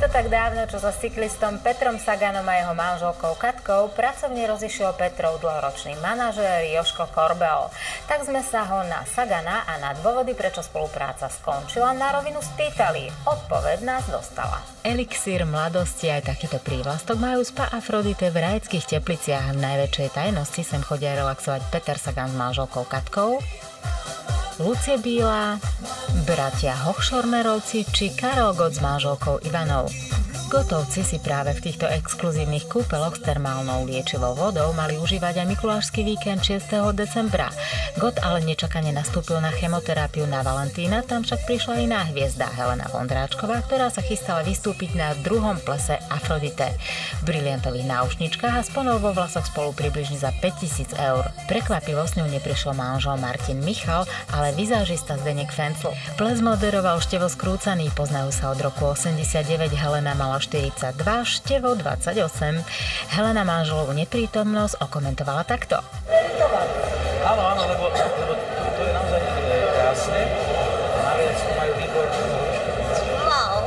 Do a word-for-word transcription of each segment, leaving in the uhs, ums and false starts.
to tak dávno, čo sa cyklistom Petrom Saganom a jeho manželkou Katkou pracovne rozišiel Petrov dlhoročný manažér Jožko Korbel. Tak sme sa ho na Sagana a na dôvody, prečo spolupráca skončila, na rovinu spýtali. Odpoveď nás dostala. Elixír mladosti, aj takýto prívlastok majú Spa Afrodite v Rajeckých Tepliciach. V najväčšej tajnosti sem chodia relaxovať Peter Sagan s manželkou Katkou, Lucie Bílá, bratia Hochschornerovci či Karol Gott s manželkou Ivanou. Gottovci si práve v týchto exkluzívnych kúpeloch s termálnou liečivou vodou mali užívať aj mikulášsky víkend šiesteho decembra. Gott ale nečakane nastúpil na chemoterapiu na Valentína, tam však prišla iná hviezda Helena Vondráčková, ktorá sa chystala vystúpiť na druhom plese Afrodite. V briliantových náušničkách a s ponou vo vlasoch spolu približne za päťtisíc eur. Prekvapivo s ňou neprišiel manžel Martin Michal, ale vizážista Zdeněk Fencl. Ples moderoval Števo Skrúcaný, poznajú sa od roku osemdesiatdeväť, Helena mala štyridsaťdva, Števo dvadsaťosem. Helena manželovú neprítomnosť okomentovala takto. Áno, áno, lebo, lebo to, to je naozaj krásne. Naviac majú výbornú hrušku. Wow.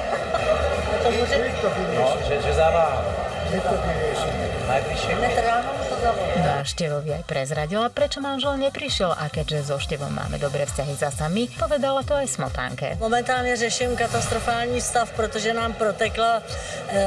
To môže... No, že, že zaváha. Najbližšie. No a Števovi aj prezradila, prečo manžel neprišiel, a keďže so Števom máme dobré vzťahy za sami, povedala to aj Smotánke. Momentálně řeším katastrofální stav, protože nám protekla e, e,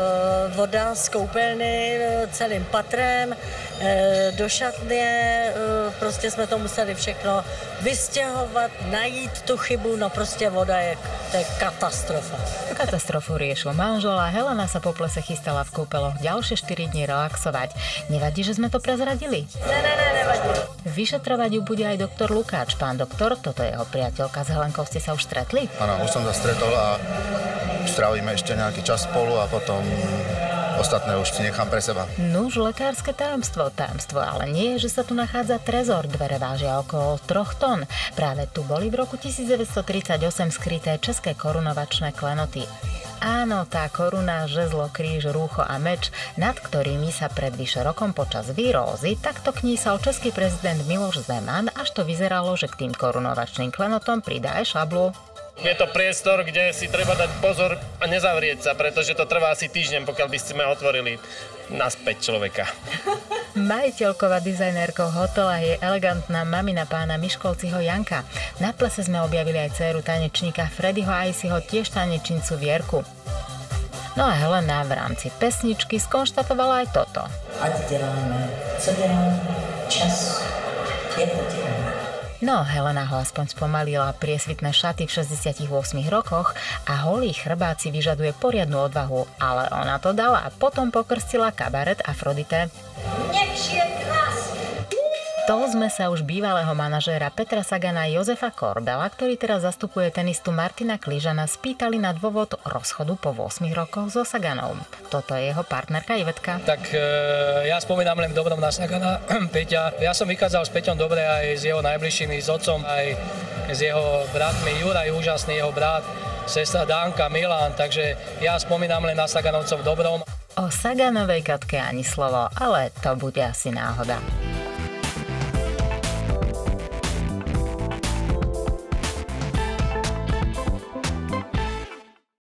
voda z koupelny celým patrem, e, do šatně, e, prostě jsme to museli všechno vystěhovat, najít tu chybu, no prostě voda je, to je katastrofa. Katastrofu riešil manžel a Helena sa po plese chystala v kúpeloch ďalšie štyri dni relaxovať. Nevadí, že sme to prezradili? Ne, ne, ne, nevadí. Vyšetrovať ju bude aj doktor Lukáč. Pán doktor, toto je jeho priateľka, s Helenkou ste sa už stretli? Áno, už som sa stretol a strávime ešte nejaký čas spolu a potom ostatné už si nechám pre seba. Nuž, lekárske tajomstvo, tajomstvo, ale nie je, že sa tu nachádza trezor. Dvere vážia okolo troch tón. Práve tu boli v roku devätnásťtridsaťosem skryté české korunovačné klenoty. Áno, tá koruna, žezlo, kríž, rúcho a meč, nad ktorými sa pred vyše rokom počas výrózy takto knísal český prezident Miloš Zeman, až to vyzeralo, že k tým korunovačným klenotom pridá aj šablu. Je to priestor, kde si treba dať pozor a nezavrieť sa, pretože to trvá asi týždeň, pokiaľ by sme otvorili naspäť človeka. Majiteľkou a dizajnérkou hotela je elegantná mamina pána Miškolciho Janka. Na plese sme objavili aj dcéru tanečníka Freddyho Ajsiho, tiež tanečnicu Vierku. No a Helena v rámci pesničky skonštatovala aj toto. Ať děláme, co děláme, čas je poděláme. No, Helena ho aspoň spomalila. Priesvitné šaty v šesťdesiatich ôsmich rokoch a holí chrbát si vyžaduje poriadnu odvahu, ale ona to dala a potom pokrstila kabaret Afrodite. Nech je krásne. To sme sa už bývalého manažéra Petra Sagana Jozefa Korbela, ktorý teraz zastupuje tenistu Martina Kližana, spýtali na dôvod rozchodu po ôsmich rokoch so Saganom. Toto je jeho partnerka Ivetka. Tak e, ja spomínam len v dobrom na Sagana, Peťa. Ja som vychádzal s Peťom dobre aj s jeho najbližšími, s otcom, aj s jeho bratmi. Juraj, úžasný jeho brat, sestra Danka, Milan, takže ja spomínam len na Saganovcov v dobrom. O Saganovej Katke ani slovo, ale to bude asi náhoda.